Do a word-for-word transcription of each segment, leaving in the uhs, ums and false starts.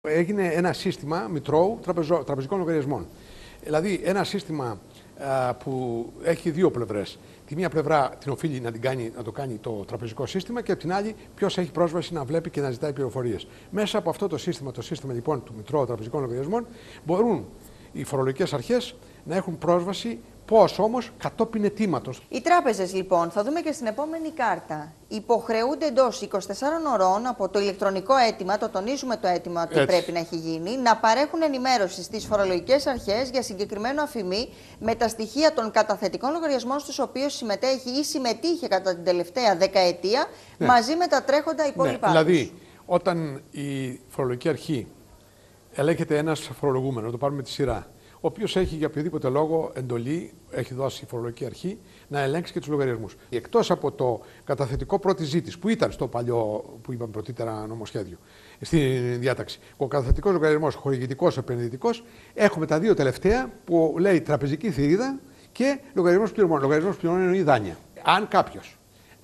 Έγινε ένα σύστημα μητρώου τραπεζο, τραπεζικών λογαριασμών. Δηλαδή ένα σύστημα α, που έχει δύο πλευρές. Τη μία πλευρά την οφείλει να, την κάνει, να το κάνει το τραπεζικό σύστημα και από την άλλη ποιος έχει πρόσβαση να βλέπει και να ζητάει πληροφορίες. Μέσα από αυτό το σύστημα, το σύστημα λοιπόν του μητρώου τραπεζικών λογαριασμών, μπορούν οι φορολογικές αρχές να έχουν πρόσβαση. Πώς όμως, κατόπιν αιτήματος. Οι τράπεζες λοιπόν, θα δούμε και στην επόμενη κάρτα, υποχρεούνται εντός είκοσι τεσσάρων ωρών από το ηλεκτρονικό αίτημα, το τονίζουμε το αίτημα ότι Έτσι. πρέπει να έχει γίνει, να παρέχουν ενημέρωση στις φορολογικές αρχές για συγκεκριμένο αφημί με τα στοιχεία των καταθετικών λογαριασμών στους οποίους συμμετέχει ή συμμετείχε κατά την τελευταία δεκαετία, ναι. μαζί με τα τρέχοντα υπόλοιπα. Ναι. Δηλαδή, όταν η φορολογική αρχή ελέγχεται ένας φορολογούμενος, να το πάρουμε τη σειρά, ο οποίος έχει για οποιοδήποτε λόγο εντολή, έχει δώσει η φορολογική αρχή, να ελέγξει και τους λογαριασμούς. Εκτός από το καταθετικό πρώτη ζήτηση, που ήταν στο παλιό, που είπαμε πρωτήτερα νομοσχέδιο, στη διάταξη, ο καταθετικός λογαριασμός, χορηγητικός, επενδυτικός, έχουμε τα δύο τελευταία που λέει τραπεζική θηρίδα και λογαριασμός πληρωμών. Λογαριασμός πληρωμών εννοεί δάνεια. Αν κάποιος,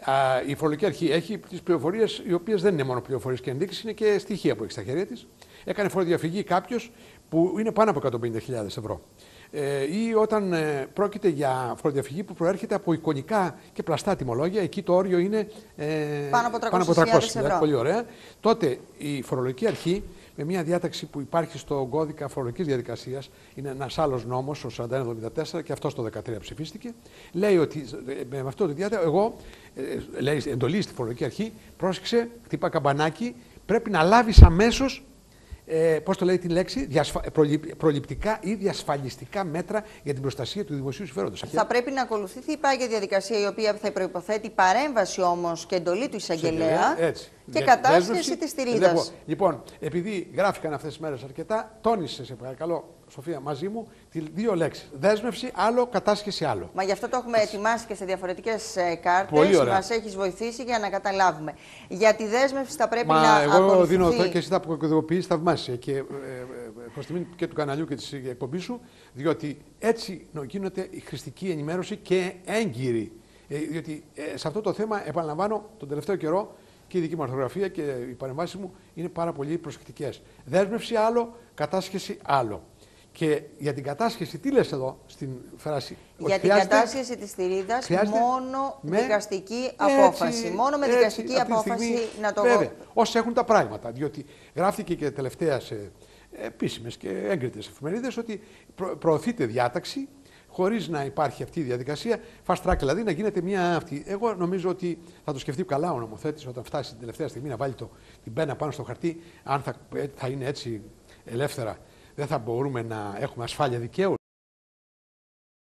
η φορολογική αρχή έχει τις πληροφορίες, οι οποίες δεν είναι μόνο πληροφορίες και ενδείξεις, είναι και στοιχεία που έχει στα χέρια της. Έκανε φοροδιαφυγή κάποιος που είναι πάνω από εκατόν πενήντα χιλιάδες ευρώ. Ε, ή όταν ε, πρόκειται για φοροδιαφυγή που προέρχεται από εικονικά και πλαστά τιμολόγια, εκεί το όριο είναι ε, πάνω από τριακόσιες χιλιάδες ευρώ. Πολύ ωραία. Τότε η φορολογική αρχή, με μια διάταξη που υπάρχει στον κώδικα φορολογικής διαδικασίας, είναι ένας άλλος νόμος, ο σαράντα ένα εβδομήντα τέσσερα, και αυτό το δεκατρία ψηφίστηκε, λέει ότι με αυτό το διάταξη, εγώ, ε, λέει εντολή στη φορολογική αρχή, πρόσεξε, χτυπά καμπανάκι, πρέπει να λάβεις αμέσως. Ε, πώς το λέει τη λέξη, διασφα... προληπτικά ή διασφαλιστικά μέτρα για την προστασία του δημοσίου συμφέροντος. Θα πρέπει να ακολουθηθεί η πάγια διαδικασία, η οποία θα προϋποθέτει παρέμβαση όμως και εντολή του εισαγγελέα και Δε... κατάσχεση της θηρίδας. Λοιπόν, επειδή γράφηκαν αυτές τις μέρες αρκετά, τόνισε, σε παρακαλώ, Σοφία, μαζί μου, δύο λέξεις. Δέσμευση, άλλο, κατάσχεση, άλλο. Μα γι' αυτό το έχουμε ετοιμάσει και σε διαφορετικές κάρτες. Μας έχεις βοηθήσει για να καταλάβουμε. Για τη δέσμευση θα πρέπει Μα να εγώ ακολουθηθεί... δίνω το και εσύ τα αποκωδοποιείς θαυμάσια και ε, ε, προς τιμή και του καναλιού και της εκπομπής σου, διότι έτσι γίνεται η χρηστική ενημέρωση και έγκυρη. Ε, διότι ε, σε αυτό το θέμα, επαναλαμβάνω, τον τελευταίο καιρό και η δική μου ορθογραφία και οι παρεμβάσεις μου είναι πάρα πολύ προσεκτικές. Δέσμευση άλλο, κατάσχεση άλλο. Και για την κατάσχεση, τι λες εδώ στην φράση? Για την κατάσχεση της θηρίδας, μόνο με δικαστική απόφαση. Έτσι, μόνο με δικαστική έτσι, απόφαση στιγμή, να το... Βέβαια, όσοι έχουν τα πράγματα, διότι γράφτηκε και τελευταία σε επίσημες και έγκριτες εφημερίδες ότι προ, προωθείται διάταξη χωρίς να υπάρχει αυτή η διαδικασία, fast track δηλαδή, να γίνεται μια αυτή. Εγώ νομίζω ότι θα το σκεφτεί καλά ο νομοθέτης όταν φτάσει την τελευταία στιγμή να βάλει το, την πένα πάνω στο χαρτί, αν θα, θα είναι έτσι ελεύθερα. Δεν θα μπορούμε να έχουμε ασφάλεια δικαίου.